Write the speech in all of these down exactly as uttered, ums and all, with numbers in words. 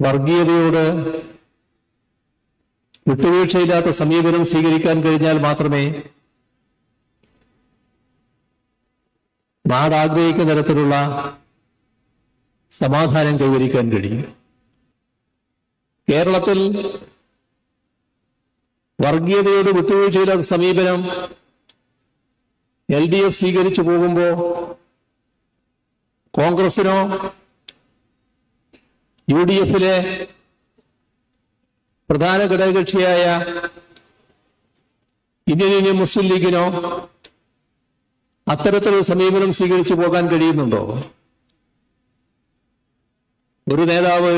വർഗീയതയോട് വിട്ടുവീഴ്ചയില്ലാത്ത സമീപനം സ്വീകരിക്കാൻ കഴിഞ്ഞാൽ മാത്രമേ നാട് ആഗ്രഹിക്കുന്ന തരത്തിലുള്ള സമാധാനം കൈവരിക്കാൻ കഴിയും. കേരളത്തിൽ വർഗീയതയോട് വിട്ടുവീഴ്ചയില്ലാത്ത സമീപനം എൽ ഡി എഫ് സ്വീകരിച്ചു പോകുമ്പോൾ കോൺഗ്രസിനോ യു ഡി എഫിലെ പ്രധാന ഘടകകക്ഷിയായ ഇന്ത്യൻ യൂണിയൻ മുസ്ലിം ലീഗിനോ അത്തരത്തിലുള്ള സമീപനം സ്വീകരിച്ചു പോകാൻ കഴിയുന്നുണ്ടോ? ഒരു നേതാവ്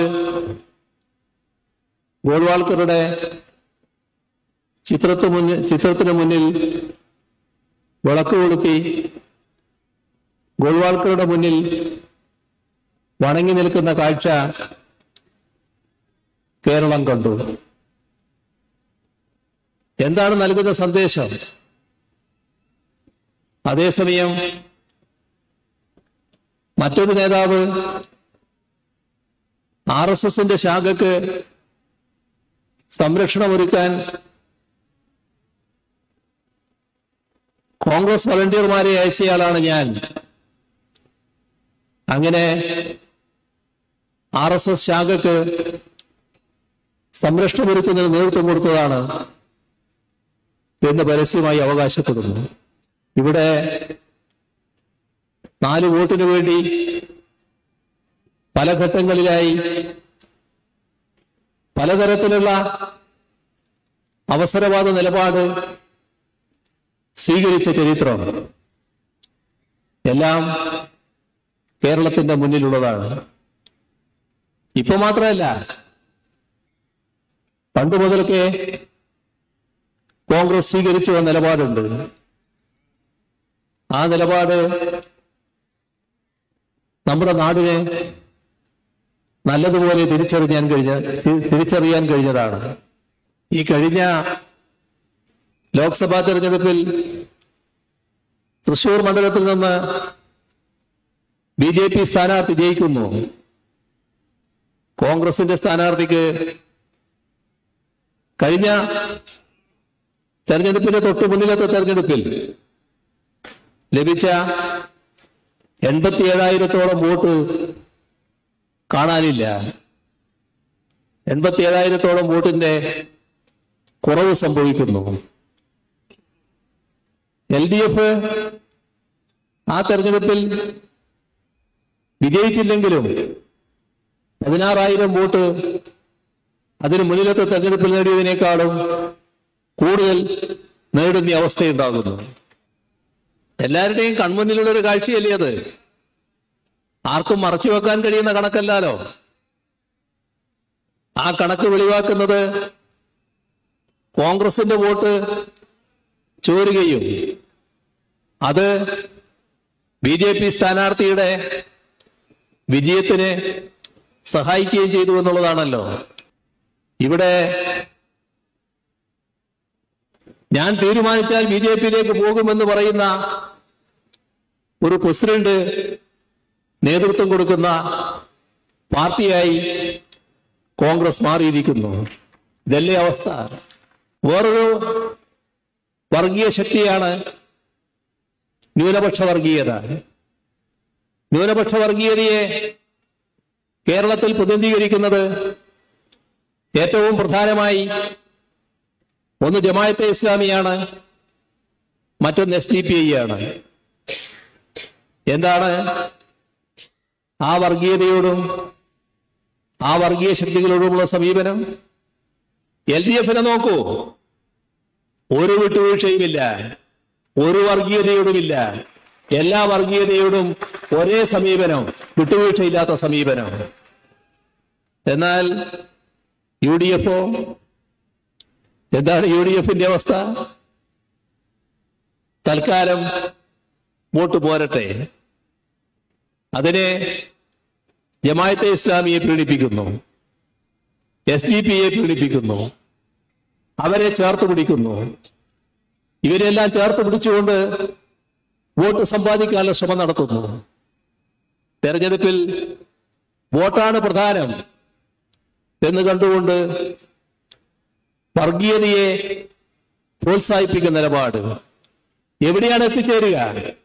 ഗോൾവാൾക്കറുടെ ചിത്രത്തിന് മുന്നിൽ ചിത്രത്തിന് മുന്നിൽ വിളക്ക് കൊളുത്തി ഗോൾവാൾക്കറുടെ മുന്നിൽ വണങ്ങി നിൽക്കുന്ന കാഴ്ച കേരളം കണ്ടു. എന്താണ് നൽകുന്ന സന്ദേശം? അതേസമയം മറ്റൊരു നേതാവ് ആർ എസ് എസിന്റെ ശാഖക്ക് സംരക്ഷണമൊരുക്കാൻ കോൺഗ്രസ് വളണ്ടിയർമാരെ അയച്ചയാളാണ് ഞാൻ, അങ്ങനെ ആർ എസ് എസ് ശാഖക്ക് സംരക്ഷണമൊരുക്കുന്നതിന് നേതൃത്വം കൊടുത്തതാണ് എന്ന് പരസ്യമായി അവകാശപ്പെടുന്നു. ഇവിടെ നാല് വോട്ടിനു വേണ്ടി പല ഘട്ടങ്ങളിലായി പലതരത്തിലുള്ള അവസരവാദ നിലപാട് സ്വീകരിച്ച ചരിത്രം എല്ലാം കേരളത്തിന്റെ മുന്നിലുള്ളതാണ്. ഇപ്പൊ മാത്രമല്ല, പണ്ട് മുതലൊക്കെ കോൺഗ്രസ് സ്വീകരിച്ചു വന്ന നിലപാടുണ്ട്. ആ നിലപാട് നമ്മുടെ നാടിനെ നല്ലതുപോലെ തിരിച്ചറിയാൻ കഴിഞ്ഞ തിരിച്ചറിയാൻ കഴിഞ്ഞതാണ്. ഈ കഴിഞ്ഞ ലോക്സഭാ തെരഞ്ഞെടുപ്പിൽ തൃശൂർ മണ്ഡലത്തിൽ നിന്ന് ബി ജെ പി സ്ഥാനാർത്ഥി ജയിക്കുന്നു. കോൺഗ്രസിന്റെ സ്ഥാനാർത്ഥിക്ക് കഴിഞ്ഞ തെരഞ്ഞെടുപ്പിന്റെ തൊട്ടു മുന്നിലത്തെ തെരഞ്ഞെടുപ്പിൽ ലഭിച്ച എൺപത്തി ഏഴായിരത്തോളം വോട്ട് കാണാനില്ല. എൺപത്തി ഏഴായിരത്തോളം വോട്ടിന്റെ കുറവ് സംഭവിക്കുന്നു. എൽ ഡി എഫ് ആ തെരഞ്ഞെടുപ്പിൽ വിജയിച്ചില്ലെങ്കിലും പതിനാറായിരം വോട്ട് അതിന് മുന്നിലത്തെ തെരഞ്ഞെടുപ്പിൽ നേടിയതിനേക്കാളും കൂടുതൽ നേടുന്ന അവസ്ഥയുണ്ടാകുന്നു. എല്ലാവരുടെയും കൺമുന്നിലുള്ള ഒരു കാഴ്ചയല്ലേ അത്? ആർക്കും മറച്ചു വെക്കാൻ കഴിയുന്ന കണക്കല്ലാലോ. ആ കണക്ക് വെളിവാക്കുന്നത് കോൺഗ്രസിന്റെ വോട്ട് ചോരുകയും അത് ബി ജെ പി സ്ഥാനാർത്ഥിയുടെ വിജയത്തിന് സഹായിക്കുകയും ചെയ്തു എന്നുള്ളതാണല്ലോ. ഇവിടെ ഞാൻ തീരുമാനിച്ചാൽ ബി ജെ പിയിലേക്ക് പോകുമെന്ന് പറയുന്ന ഒരു പ്രസിഡന്റ് നേതൃത്വം കൊടുക്കുന്ന പാർട്ടിയായി കോൺഗ്രസ് മാറിയിരിക്കുന്നു. ഇതല്ലേ അവസ്ഥ? വേറൊരു വർഗീയ ശക്തിയാണ് ന്യൂനപക്ഷ വർഗീയത. ന്യൂനപക്ഷ വർഗീയതയെ കേരളത്തിൽ പ്രതിനിധീകരിക്കുന്നത് ഏറ്റവും പ്രധാനമായി ഒന്ന് ജമാഅത്തെ ഇസ്ലാമിയാണ്, മറ്റൊന്ന് എസ് ഡി പി ഐ ആണ്. എന്താണ് ആ വർഗീയതയോടും ആ വർഗീയ ശക്തികളോടുമുള്ള സമീപനം? എൽ ഡി എഫിനെ നോക്കൂ, ഒരു വിട്ടുവീഴ്ചയുമില്ല, ഒരു വർഗീയതയോടുമില്ല. എല്ലാ വർഗീയതയോടും ഒരേ സമീപനം, വിട്ടുവീഴ്ചയില്ലാത്ത സമീപനം. എന്നാൽ യു ഡി എഫോ എന്താണ് യു ഡി എഫിന്റെ അവസ്ഥ? തൽക്കാലം വോട്ട് പോരട്ടെ, അതിനെ ജമാഅത്തെ ഇസ്ലാമിയെ പീഡിപ്പിക്കുന്നു, എസ് ഡി പി യെ പീഡിപ്പിക്കുന്നു, അവരെ ചേർത്ത് പിടിക്കുന്നു. ഇവരെല്ലാം ചേർത്ത് പിടിച്ചുകൊണ്ട് വോട്ട് സമ്പാദിക്കാനുള്ള ശ്രമം നടത്തുന്നു. തെരഞ്ഞെടുപ്പിൽ വോട്ടാണ് പ്രധാനം, എന്ന് കണ്ടുകൊണ്ട് വർഗീയതയെ പ്രോത്സാഹിപ്പിക്കുന്ന നിലപാട് എവിടെയാണ് എത്തിച്ചേരുക,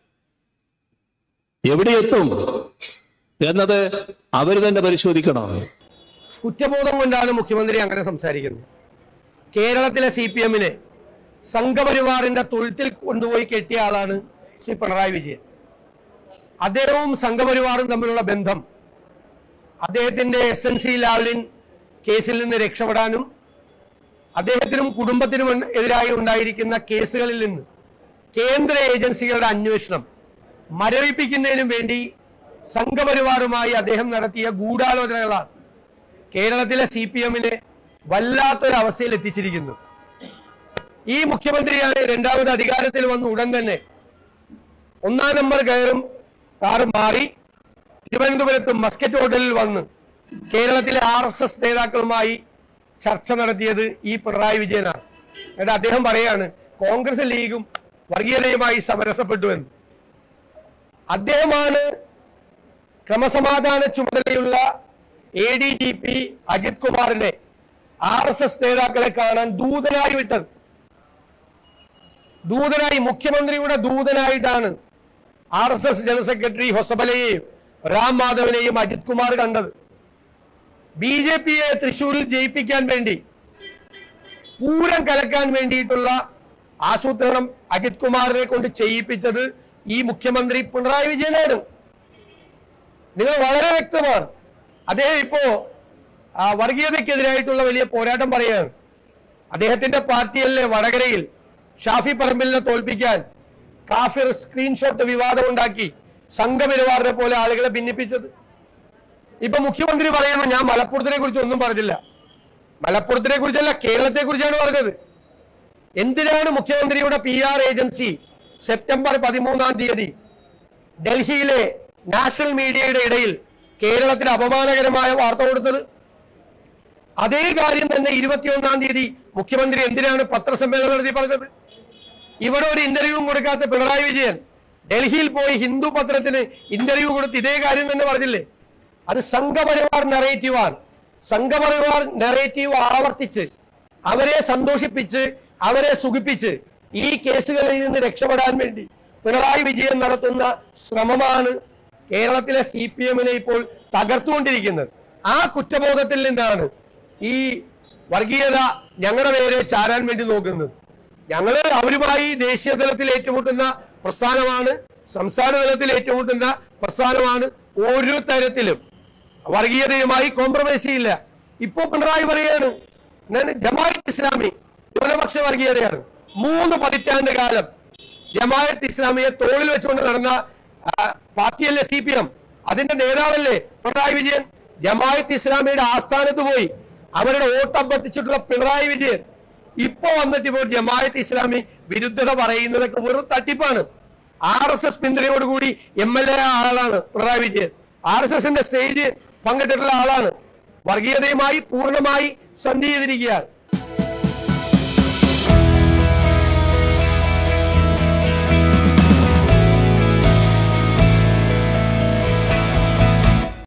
എവിടെ എത്തും എന്നത് അവർ തന്നെ പരിശോധിക്കണം. കുറ്റബോധം കൊണ്ടാണ് മുഖ്യമന്ത്രി അങ്ങനെ സംസാരിക്കുന്നത്. കേരളത്തിലെ സി പി എമ്മിനെ സംഘപരിവാറിന്റെ തൊഴുത്തിൽ കൊണ്ടുപോയി കെട്ടിയ ആളാണ് ശ്രീ പിണറായി വിജയൻ. അദ്ദേഹവും സംഘപരിവാറും തമ്മിലുള്ള ബന്ധം അദ്ദേഹത്തിന്റെ എസ് എൻ സി ലാവ്ലിൻ കേസിൽ നിന്ന് രക്ഷപ്പെടാനും അദ്ദേഹത്തിനും കുടുംബത്തിനും എതിരായി ഉണ്ടായിരിക്കുന്ന കേസുകളിൽ നിന്ന് കേന്ദ്ര ഏജൻസികളുടെ അന്വേഷണം മരവിപ്പിക്കുന്നതിനും വേണ്ടി സംഘപരിവാറുമായി അദ്ദേഹം നടത്തിയ ഗൂഢാലോചനകളാണ് കേരളത്തിലെ സി പി എമ്മിനെ വല്ലാത്തൊരവസ്ഥയിൽ എത്തിച്ചിരിക്കുന്നു. ഈ മുഖ്യമന്ത്രിയാണ് രണ്ടാമത് അധികാരത്തിൽ വന്ന ഉടൻ തന്നെ ഒന്നാം നമ്പർ കയറും കാറ് മാറി തിരുവനന്തപുരത്ത് മസ്കറ്റ് ഹോട്ടലിൽ വന്ന് കേരളത്തിലെ ആർ എസ് എസ് നേതാക്കളുമായി ചർച്ച നടത്തിയത് ഈ പിണറായി വിജയനാണ്. എന്നിട്ട് അദ്ദേഹം പറയാണ് കോൺഗ്രസ് ലീഗും വർഗീയതയുമായി സമരസപ്പെട്ടു എന്ന്. അദ്ദേഹമാണ് ക്രമസമാധാന ചുമതലയുള്ള A D G P Ajith കുമാറിനെ ആർ എസ് എസ് നേതാക്കളെ കാണാൻ ദൂതനായി വിട്ടത്. ദൂതനായി, മുഖ്യമന്ത്രിയുടെ ദൂതനായിട്ടാണ് R S S general secretary ഹൊസബലയെയും റാം മാധവനെയും അജിത് കുമാർ കണ്ടത്. ബി ജെ പിയെ തൃശൂരിൽ ജയിപ്പിക്കാൻ വേണ്ടി, പൂരം കലക്കാൻ വേണ്ടിയിട്ടുള്ള ആസൂത്രണം അജിത് കുമാറിനെ കൊണ്ട് ചെയ്യിപ്പിച്ചത് ഈ മുഖ്യമന്ത്രി പിണറായി വിജയനാണ്. നിങ്ങൾ വളരെ വ്യക്തമാണ്. അദ്ദേഹം ഇപ്പോ വർഗീയതയ്ക്കെതിരായിട്ടുള്ള വലിയ പോരാട്ടം പറയുകയാണ്. അദ്ദേഹത്തിന്റെ പാർട്ടിയിലെ വടകരയിൽ ഷാഫി പറമ്പിലിനെ തോൽപ്പിക്കാൻ കാഫിർ സ്ക്രീൻഷോട്ട് വിവാദം ഉണ്ടാക്കി സംഘപരിവാറിനെ പോലെ ആളുകളെ ഭിന്നിപ്പിച്ചത്. ഇപ്പൊ മുഖ്യമന്ത്രി പറയുന്നു ഞാൻ മലപ്പുറത്തിനെ കുറിച്ച് ഒന്നും പറഞ്ഞില്ല. മലപ്പുറത്തിനെ കുറിച്ചല്ല, കേരളത്തെ കുറിച്ചാണ് പറഞ്ഞത്. എന്തിനാണ് മുഖ്യമന്ത്രിയുടെ പി ആർ ഏജൻസി സെപ്റ്റംബർ പതിമൂന്നാം തീയതി ഡൽഹിയിലെ നാഷണൽ മീഡിയയുടെ ഇടയിൽ കേരളത്തിന് അപമാനകരമായ വാർത്ത കൊടുത്തത്? അതേ കാര്യം തന്നെ ഇരുപത്തിയൊന്നാം തീയതി മുഖ്യമന്ത്രി എന്തിനാണ് പത്രസമ്മേളനം നടത്തി പറഞ്ഞത്? ഇവിടെ ഒരു ഇന്റർവ്യൂ കൊടുക്കാത്ത പിണറായി വിജയൻ ഡൽഹിയിൽ പോയി ഹിന്ദു പത്രത്തിന് ഇന്റർവ്യൂ കൊടുത്ത് ഇതേ കാര്യം തന്നെ പറഞ്ഞില്ലേ? അത് സംഘപരിവാർ നെറേറ്റീവാണ്. സംഘപരിവാർ നെറേറ്റീവ് ആവർത്തിച്ച് അവരെ സന്തോഷിപ്പിച്ച് അവരെ സുഖിപ്പിച്ച് ഈ കേസുകളിൽ നിന്ന് രക്ഷപ്പെടാൻ വേണ്ടി പിണറായി വിജയൻ നടത്തുന്ന ശ്രമമാണ് കേരളത്തിലെ സി പി എമ്മിനെ ഇപ്പോൾ തകർത്തുകൊണ്ടിരിക്കുന്നത്. ആ കുറ്റബോധത്തിൽ നിന്നാണ് ഈ വർഗീയത ഞങ്ങളുടെ പേരെ ചാരാൻ വേണ്ടി നോക്കുന്നത്. ഞങ്ങള് അവരുമായി ദേശീയ തലത്തിൽ ഏറ്റുമുട്ടുന്ന പ്രസ്ഥാനമാണ്, സംസ്ഥാന തലത്തിൽ ഏറ്റുമുട്ടുന്ന പ്രസ്ഥാനമാണ്. ഒരു തരത്തിലും വർഗീയതയുമായി കോംപ്രമൈസ് ചെയ്യില്ല. ഇപ്പോ പിണറായി പറയാണ് ജമാഅത്ത് ഇസ്ലാമി ന്യൂനപക്ഷ വർഗീയതയാണ്. മൂന്ന് പതിറ്റാണ്ട് കാലം ജമാഅത്ത് ഇസ്ലാമിയെ തോളിൽ വെച്ചുകൊണ്ട് നടന്ന പാർട്ടിയല്ലേ സി പി എം, അതിന്റെ നേതാവല്ലേ പിണറായി വിജയൻ. ജമാഅത്ത് ഇസ്ലാമിയുടെ ആസ്ഥാനത്ത് പോയി അവരുടെ വോട്ട് അഭ്യർത്ഥിച്ചിട്ടുള്ള പിണറായി വിജയൻ ഇപ്പൊ വന്നിട്ട് ഇപ്പോൾ ജമാഅത്ത് ഇസ്ലാമി വിരുദ്ധത പറയുന്നതൊക്കെ വെറും തട്ടിപ്പാണ്. ആർ എസ് എസ് പിന്തുണയോടുകൂടി എം എൽ എ ആളാണ് പിണറായി വിജയൻ. ആർ എസ് എസിന്റെ സ്റ്റേജ് പങ്കിട്ടിട്ടുള്ള ആളാണ്. വർഗീയതയുമായി പൂർണ്ണമായി സന്ധി ചെയ്തിരിക്കുകയാണ്.